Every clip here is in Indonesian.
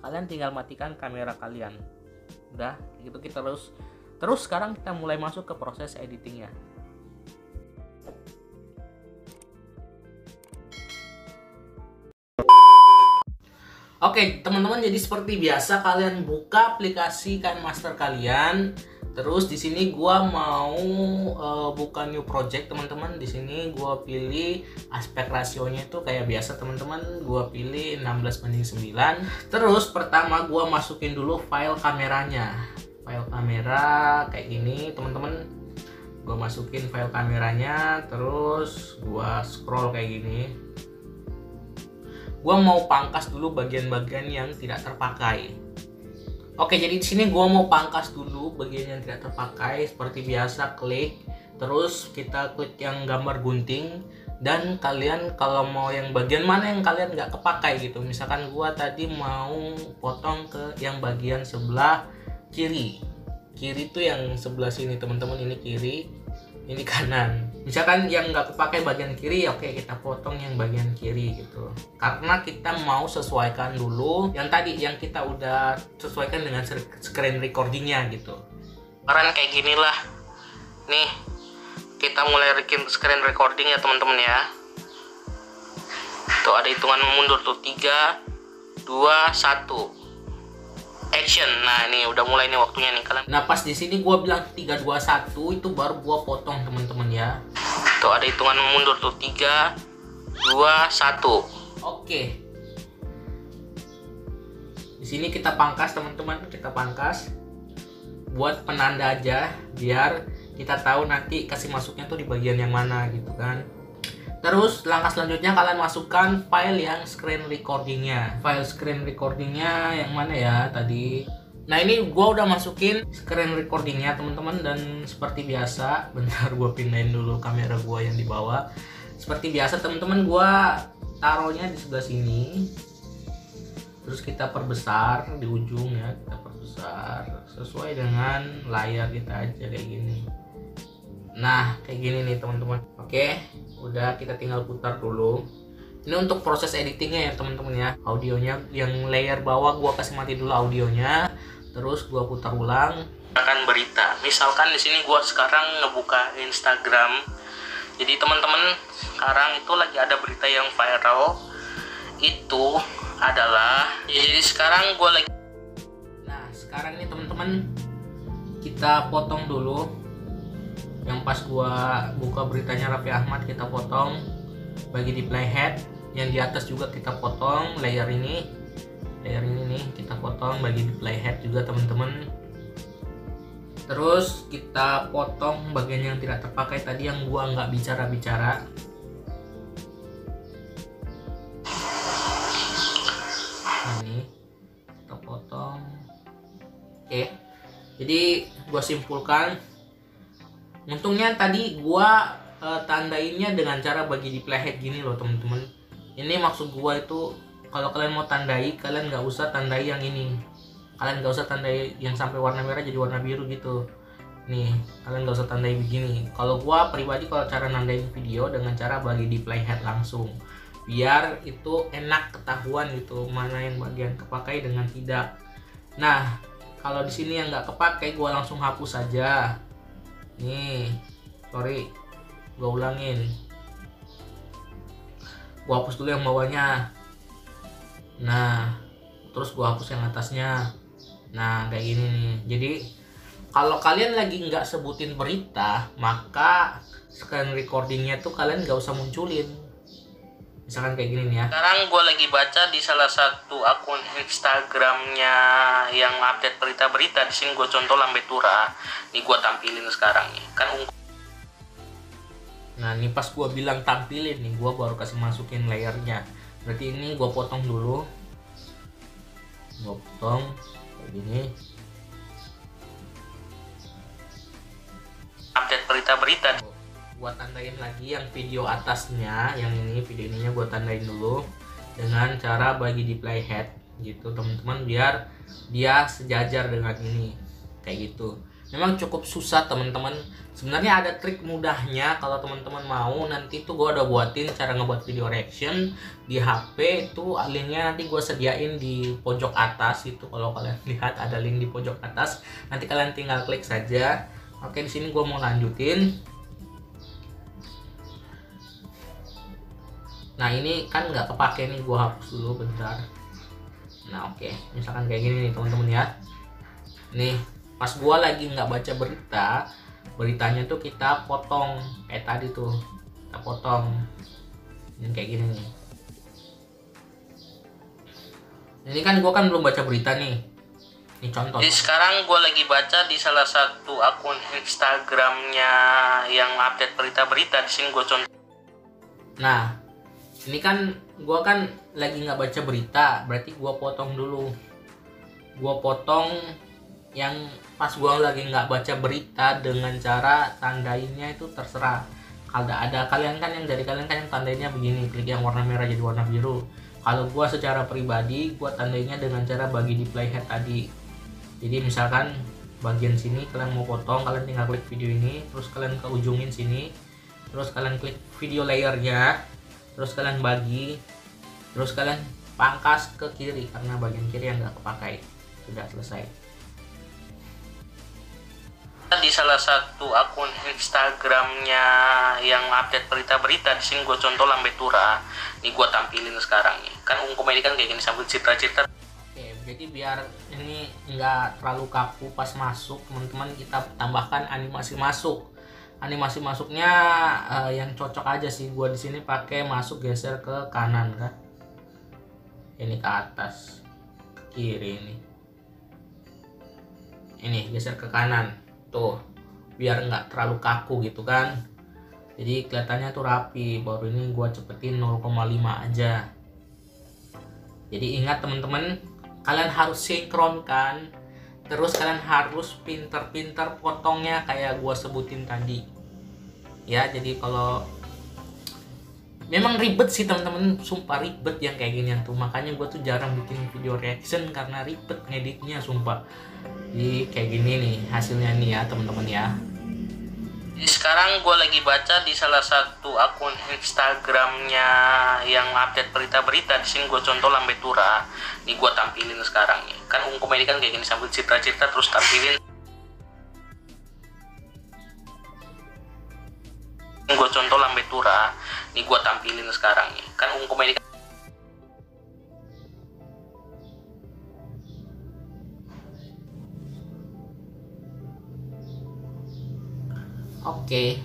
kalian tinggal matikan kamera kalian. Udah gitu, kita terus sekarang kita mulai masuk ke proses editingnya. Oke teman-teman, jadi seperti biasa kalian buka aplikasi KineMaster kalian. Terus di sini gua mau buka new project teman-teman. Di sini gua pilih aspek rasionya itu kayak biasa teman-teman. Gua pilih 16:9. Terus pertama gua masukin dulu file kameranya. File kamera kayak gini teman-teman. Gua masukin file kameranya, terus gua scroll kayak gini. Gua mau pangkas dulu bagian-bagian yang tidak terpakai. Oke, jadi di sini gua mau pangkas dulu bagian yang tidak terpakai. Seperti biasa klik, terus kita klik yang gambar gunting, dan kalian kalau mau yang bagian mana yang kalian nggak kepakai gitu. Misalkan gua tadi mau potong ke yang bagian sebelah kiri. Kiri tuh yang sebelah sini teman-teman, ini kiri, ini kanan. Misalkan yang nggak kepakai bagian kiri, oke kita potong yang bagian kiri gitu. Karena kita mau sesuaikan dulu yang tadi yang kita udah sesuaikan dengan screen recordingnya gitu. Karena kayak gini lah. Nih, kita mulai screen recording ya teman-teman ya. Tuh ada hitungan mundur tuh 3, 2, 1. Action. Nah ini udah mulai nih waktunya nih kalian. Nah pas di sini gua bilang 3, 2, 1 itu baru gua potong teman-teman ya. Tuh ada hitungan mundur tuh 3, 2, 1. Oke. Di sini kita pangkas teman-teman, kita pangkas buat penanda aja biar kita tahu nanti kasih masuknya tuh di bagian yang mana gitu kan. Terus langkah selanjutnya kalian masukkan file yang screen recordingnya. File screen recordingnya yang mana ya tadi? Nah ini gua udah masukin screen recordingnya teman-teman, dan seperti biasa, bentar gua pindahin dulu kamera gua yang di bawah. Seperti biasa teman-teman, gua taruhnya di sebelah sini. Terus kita perbesar di ujung ya, kita perbesar sesuai dengan layar kita aja kayak gini. Nah kayak gini nih teman-teman. Oke, udah kita tinggal putar dulu. Ini untuk proses editingnya ya teman-teman ya. Audionya yang layer bawah gua kasih mati dulu audionya, terus gua putar ulang. Akan berita. Misalkan di sini gua sekarang ngebuka Instagram. Jadi teman-teman, sekarang itu lagi ada berita yang viral. Itu adalah, jadi sekarang gua lagi. Nah, sekarang ini teman-teman kita potong dulu. Yang pas gua buka beritanya Raffi Ahmad kita potong, bagi di playhead, yang di atas juga kita potong layer ini nih kita potong, bagi di playhead juga teman-teman. Terus kita potong bagian yang tidak terpakai tadi yang gua nggak bicara. Ini kita potong. Oke, jadi gua simpulkan. Untungnya tadi gua tandainnya dengan cara bagi di playhead gini loh teman-teman. Ini maksud gua itu kalau kalian mau tandai, kalian nggak usah tandai yang ini. Kalian nggak usah tandai yang sampai warna merah jadi warna biru gitu. Nih, kalian nggak usah tandai begini. Kalau gua pribadi kalau cara nandain video dengan cara bagi di playhead langsung. Biar itu enak ketahuan gitu mana yang bagian kepakai dengan tidak. Nah, kalau di sini yang nggak kepakai gua langsung hapus saja. Nih, sorry, gue ulangin. Gue hapus dulu yang bawahnya. Nah, terus gue hapus yang atasnya. Nah, kayak gini nih. Jadi, kalau kalian lagi nggak sebutin berita, maka screen recordingnya tuh kalian nggak usah munculin. Misalkan kayak gini nih ya. Sekarang gue lagi baca di salah satu akun Instagramnya yang update berita-berita. Di sini gue contoh Lambetura. Nih gue tampilin sekarang nih. Kan nah ini pas gue bilang tampilin nih, gue baru kasih masukin layernya. Berarti ini gue potong dulu. Gue potong kayak gini. Update berita-berita. Gua tandain lagi yang video atasnya, yang ini video ininya gua tandain dulu dengan cara bagi di playhead gitu teman-teman, biar dia sejajar dengan ini kayak gitu. Memang cukup susah teman-teman. Sebenarnya ada trik mudahnya kalau teman-teman mau. Nanti tuh gue udah buatin cara ngebuat video reaction di HP. Itu linknya nanti gue sediain di pojok atas itu. Kalau kalian lihat ada link di pojok atas, nanti kalian tinggal klik saja. Oke, di sini gue mau lanjutin. Nah ini kan nggak kepake nih, gue hapus dulu bentar. Nah oke, misalkan kayak gini nih teman-teman ya. Nih pas gue lagi nggak baca beritanya tuh kita potong kayak tadi tuh, kita potong ini kayak gini nih. Ini kan gue kan belum baca berita nih. Ini contoh. Jadi sekarang gue lagi baca di salah satu akun Instagramnya yang update berita-berita. Di sini gue contoh. Nah, ini kan gue kan lagi nggak baca berita, berarti gue potong dulu. Gue potong yang pas gue lagi nggak baca berita dengan cara tandainnya itu terserah. Kalau ada kalian kan yang dari kalian kan yang tandainnya begini, klik yang warna merah jadi warna biru. Kalau gue secara pribadi gue tandainya dengan cara bagi di playhead tadi. Jadi misalkan bagian sini kalian mau potong, kalian tinggal klik video ini, terus kalian ke ujungin sini, terus kalian klik video layernya, terus kalian bagi, terus kalian pangkas ke kiri karena bagian kiri yang nggak kepakai. Sudah selesai. Di salah satu akun Instagramnya yang update berita-berita, di sini gue contoh Lambe Tura. Ini gue tampilin sekarang nih. Kan komedi kan kayak gini sambil cerita-cerita. Oke, jadi biar ini nggak terlalu kaku pas masuk, teman-teman kita tambahkan animasi masuk. Animasi masuknya yang cocok aja sih. Gue di sini pakai masuk geser ke kanan kan. Ini ke atas, ke kiri ini. Ini geser ke kanan. Tuh, biar nggak terlalu kaku gitu kan. Jadi kelihatannya tuh rapi. Baru ini gue cepetin 0,5 aja. Jadi ingat teman-teman, kalian harus sinkronkan. Terus kalian harus pinter-pinter potongnya kayak gue sebutin tadi. Ya, jadi kalau memang ribet sih teman-teman, sumpah ribet yang kayak ginian tuh. Makanya gue tuh jarang bikin video reaction karena ribet ngeditnya, sumpah. Jadi kayak gini nih hasilnya nih ya teman-teman ya. Jadi sekarang gue lagi baca di salah satu akun Instagramnya yang update berita-berita. Di sini gue contoh Lambe Tura. Ini gue tampilin sekarang nih. Kan komedi kan kayak gini sambil cerita-cerita terus tampilin. Gue contoh Lambe Tura. Ini gue tampilin sekarang nih. Kan komedi. Oke.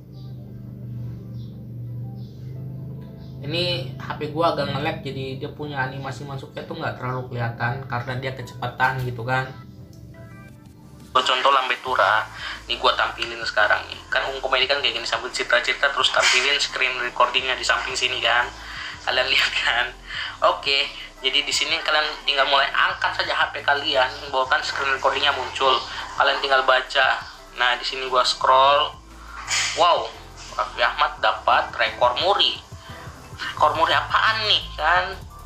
Ini HP gua agak nge-lag, jadi dia punya animasi masuknya tuh nggak terlalu kelihatan karena dia kecepatan gitu kan. Contoh Lambe Tura, ini gua tampilin sekarang nih. Kan komedi kan kayak gini sambil cerita-cerita terus tampilin screen recordingnya di samping sini kan. Kalian lihat kan? Oke. Jadi di sini kalian tinggal mulai angkat saja HP kalian, bahkan screen recordingnya muncul. Kalian tinggal baca. Nah, di sini gua scroll. Wow, Raffi Ahmad dapat rekor muri. Rekor muri apaan nih kan?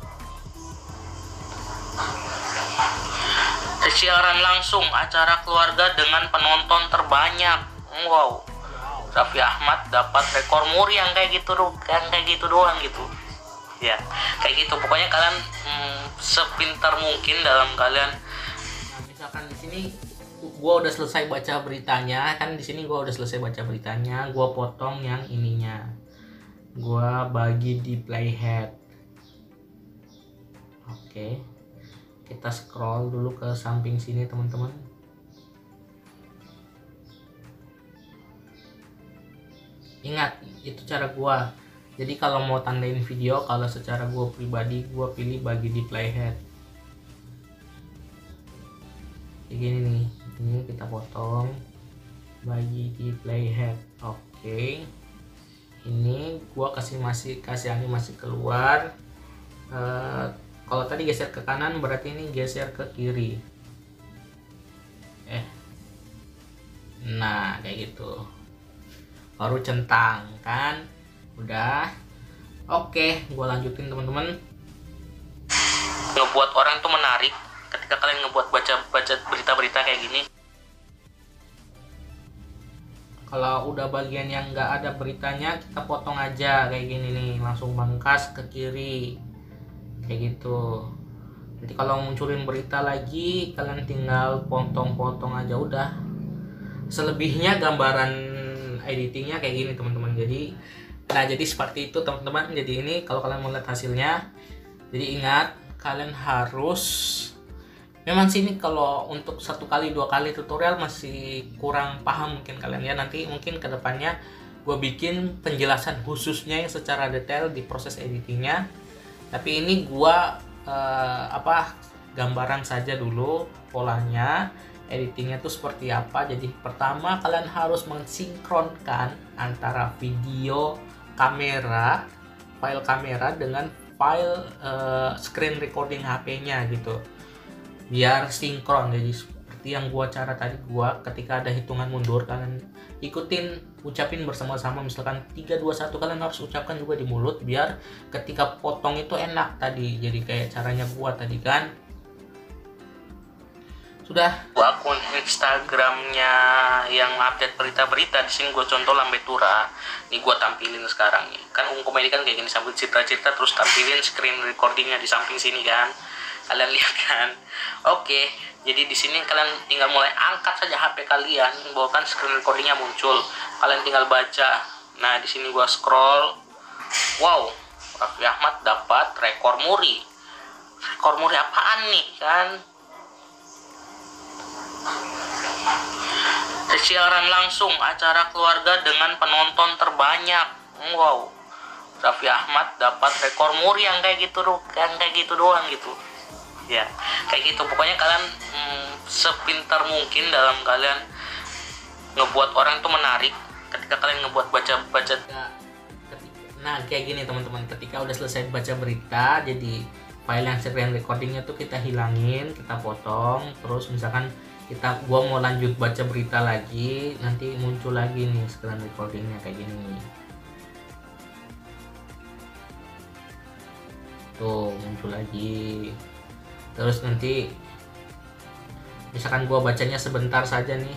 Siaran langsung acara keluarga dengan penonton terbanyak. Wow. Raffi Ahmad dapat rekor muri yang kayak gitu doang, kayak gitu doang gitu. Ya, kayak gitu. Pokoknya kalian sepintar mungkin dalam kalian. Nah, misalkan di sini gua udah selesai baca beritanya kan, di sini gua udah selesai baca beritanya, gua potong yang ininya, gua bagi di playhead. Oke, kita scroll dulu ke samping sini teman-teman. Ingat itu cara gua. Jadi kalau mau tandain video, kalau secara gua pribadi gua pilih bagi di playhead kayak gini nih. Ini kita potong bagi di playhead. Oke. Ini gua kasih animasi keluar. Kalau tadi geser ke kanan berarti ini geser ke kiri. Nah kayak gitu. Baru centang kan. Udah. Oke, gua lanjutin teman-teman. Ngebuat orang tuh menarik ketika kalian ngebuat baca berita-berita kayak gini. Kalau udah bagian yang nggak ada beritanya, kita potong aja kayak gini nih, langsung pangkas ke kiri kayak gitu. Jadi kalau munculin berita lagi, kalian tinggal potong-potong aja udah. Selebihnya gambaran editingnya kayak gini teman-teman. Jadi seperti itu teman-teman. Jadi ini kalau kalian mau lihat hasilnya, jadi ingat kalian harus, memang sini kalau untuk 1 kali 2 kali tutorial masih kurang paham mungkin kalian ya. Nanti mungkin kedepannya gue bikin penjelasan khususnya yang secara detail di proses editingnya. Tapi ini gue gambaran saja dulu polanya, editingnya tuh seperti apa. Jadi pertama kalian harus mensinkronkan antara video kamera, file kamera dengan file screen recording HP-nya gitu, biar sinkron. Jadi seperti yang gua cara tadi, gua ketika ada hitungan mundur kalian ikutin, ucapin bersama-sama, misalkan 3 2 1, kalian harus ucapkan juga di mulut biar ketika potong itu enak tadi. Jadi kayak caranya gua tadi kan. Sudah, akun Instagramnya yang update berita-berita di sini gue contoh Lambetura. Ini gue tampilin sekarang nih. Kan komedi kan kayak gini, sambil cerita-cerita terus tampilin screen recordingnya di samping sini kan. Kalian lihat kan? Oke, jadi di sini kalian tinggal mulai angkat saja HP kalian, bahwa kan screen recordingnya muncul. Kalian tinggal baca. Nah, di sini gue scroll. Wow, Raffi Ahmad dapat rekor muri. Rekor muri apaan nih kan? Siaran langsung acara keluarga dengan penonton terbanyak. Wow, Raffi Ahmad dapat rekor muri yang kayak gitu doang gitu ya, kayak gitu. Pokoknya kalian sepintar mungkin dalam kalian ngebuat orang itu menarik ketika kalian ngebuat baca. Nah kayak gini teman-teman, ketika udah selesai baca berita, jadi file yang screen recordingnya tuh kita hilangin, kita potong. Terus misalkan gua mau lanjut baca berita lagi, nanti muncul lagi nih screen recordingnya kayak gini nih. Tuh muncul lagi. Terus nanti misalkan gua bacanya sebentar saja nih,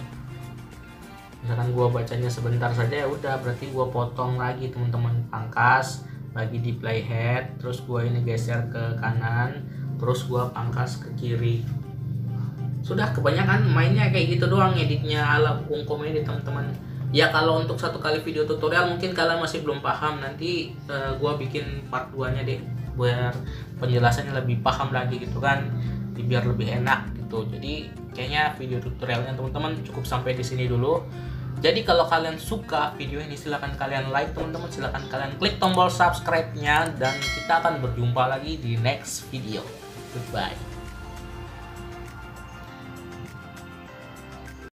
ya udah, berarti gua potong lagi teman-teman, pangkas lagi di playhead, terus gua ini geser ke kanan, terus gua pangkas ke kiri. Sudah, kebanyakan mainnya kayak gitu doang, editnya ala komedi teman-teman. Ya kalau untuk 1 kali video tutorial mungkin kalian masih belum paham, nanti gua bikin part 2 nya deh, biar penjelasannya lebih paham lagi gitu kan, biar lebih enak gitu. Jadi kayaknya video tutorialnya teman-teman cukup sampai di sini dulu. Jadi kalau kalian suka video ini, silahkan kalian like teman-teman, silahkan kalian klik tombol subscribe-nya, dan kita akan berjumpa lagi di next video. Goodbye.